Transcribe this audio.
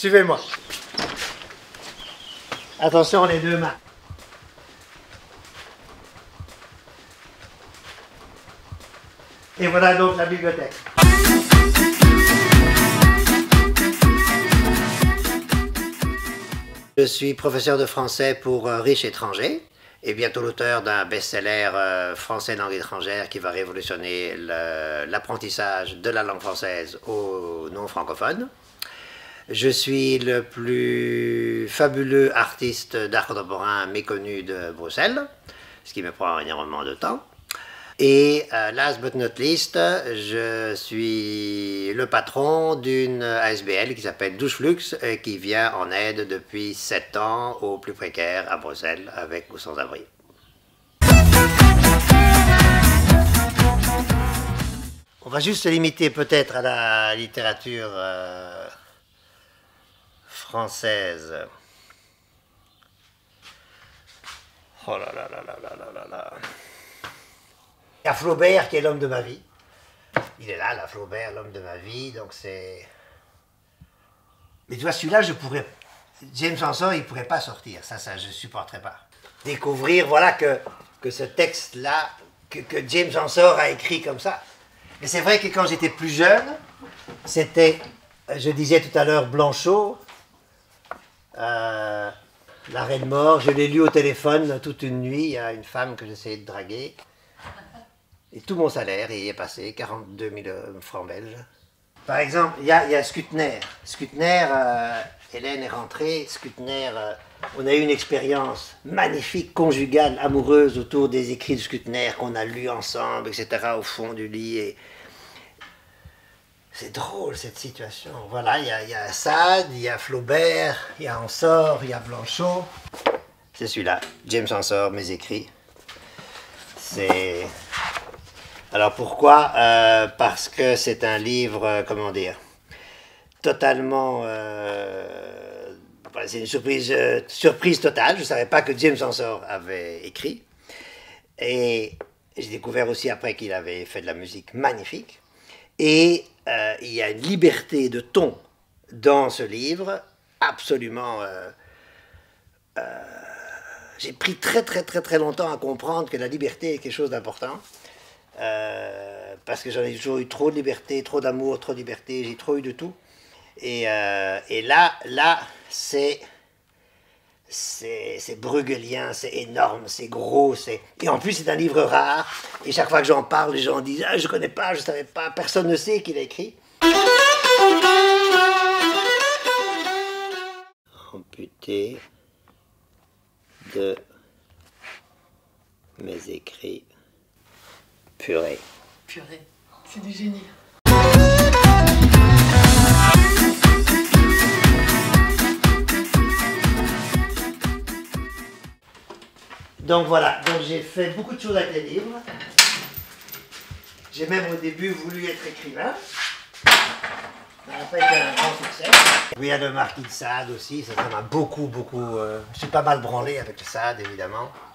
Suivez-moi. Attention, les deux mains. Et voilà donc la bibliothèque. Je suis professeur de français pour riches étrangers et bientôt l'auteur d'un best-seller français langue étrangère qui va révolutionner l'apprentissage de la langue française aux non-francophones. Je suis le plus fabuleux artiste d'art contemporain méconnu de Bruxelles, ce qui me prend énormément de temps. Et last but not least, je suis le patron d'une ASBL qui s'appelle Doucheflux et qui vient en aide depuis 7 ans aux plus précaires à Bruxelles avec ou sans abri. On va juste se limiter peut-être à la littérature française. Oh là là là là là là là là. Il y a Flaubert qui est l'homme de ma vie. Il est là, Flaubert, l'homme de ma vie, donc c'est... Mais tu vois, celui-là, je pourrais... James Ensor, il ne pourrait pas sortir, ça je ne supporterais pas. Découvrir, voilà, que ce texte-là, que James Ensor a écrit comme ça. Mais c'est vrai que quand j'étais plus jeune, c'était, je disais tout à l'heure, Blanchot, La Reine Mort, je l'ai lu au téléphone toute une nuit, il y a une femme que j'essayais de draguer. Et tout mon salaire y est passé, 42 000 francs belges. Par exemple, il y a Skutner. Skutner, Hélène est rentrée. Skutner, on a eu une expérience magnifique, conjugale, amoureuse autour des écrits de Skutner qu'on a lus ensemble, etc., au fond du lit. Et... c'est drôle cette situation. Voilà, il y a Sade, il y a Flaubert, il y a Ensor, il y a Blanchot. C'est celui-là, James Ensor, mes écrits. C'est... Alors pourquoi? Parce que c'est un livre, comment dire, totalement... c'est une surprise totale. Je ne savais pas que James Ensor avait écrit. Et j'ai découvert aussi après qu'il avait fait de la musique magnifique. Et il y a une liberté de ton dans ce livre, absolument... j'ai pris très longtemps à comprendre que la liberté est quelque chose d'important. Parce que j'en ai toujours eu trop de liberté, trop d'amour, trop de liberté, j'ai trop eu de tout. Et là c'est brueggelien, c'est énorme, c'est gros, et en plus c'est un livre rare, et chaque fois que j'en parle, les gens disent « Ah, je connais pas, je savais pas, personne ne sait qu'il a écrit. » Amputé de mes écrits. Purée. Purée, c'est du génie. Donc voilà, donc j'ai fait beaucoup de choses avec les livres. J'ai même au début voulu être écrivain. Ça n'a pas été un grand succès. Oui, il y a le Marquis de Sade aussi, ça m'a beaucoup... je suis pas mal branlé avec le Sade, évidemment.